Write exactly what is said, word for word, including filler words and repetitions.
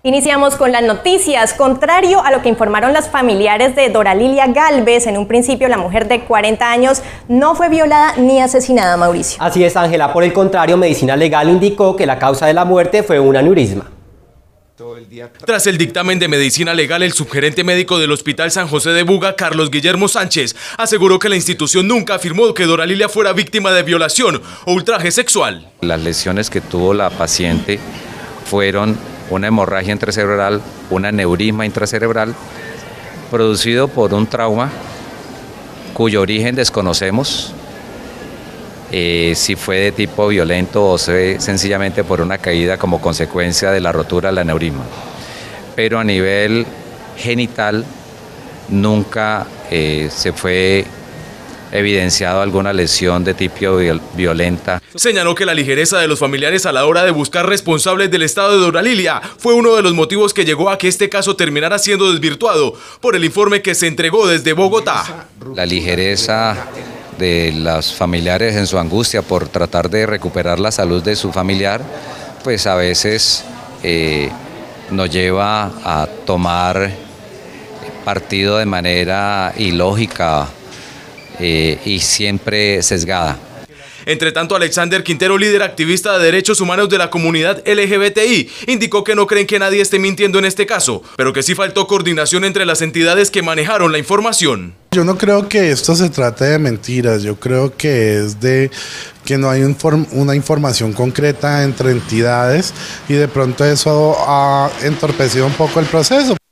Iniciamos con las noticias. Contrario a lo que informaron las familiares de Doralilia Gálvez, en un principio la mujer de cuarenta años no fue violada ni asesinada, Mauricio. Así es, Ángela. Por el contrario, Medicina Legal indicó que la causa de la muerte fue un aneurisma. Tras el dictamen de Medicina Legal, el subgerente médico del Hospital San José de Buga, Carlos Guillermo Sánchez, aseguró que la institución nunca afirmó que Doralilia fuera víctima de violación o ultraje sexual. Las lesiones que tuvo la paciente fueron una hemorragia intracerebral, un aneurisma intracerebral, producido por un trauma cuyo origen desconocemos, eh, si fue de tipo violento o se, sencillamente por una caída como consecuencia de la rotura del aneurisma. Pero a nivel genital nunca eh, se fue evidenciado alguna lesión de tipo violenta. Señaló que la ligereza de los familiares a la hora de buscar responsables del estado de Doralilia fue uno de los motivos que llegó a que este caso terminara siendo desvirtuado por el informe que se entregó desde Bogotá. La ligereza de los familiares en su angustia por tratar de recuperar la salud de su familiar, pues a veces eh, nos lleva a tomar partido de manera ilógica Eh, y siempre sesgada. Entre tanto, Alexander Quintero, líder activista de derechos humanos de la comunidad L G B T I, indicó que no creen que nadie esté mintiendo en este caso, pero que sí faltó coordinación entre las entidades que manejaron la información. Yo no creo que esto se trate de mentiras, yo creo que es de que no hay inform- una información concreta entre entidades y de pronto eso ha entorpecido un poco el proceso.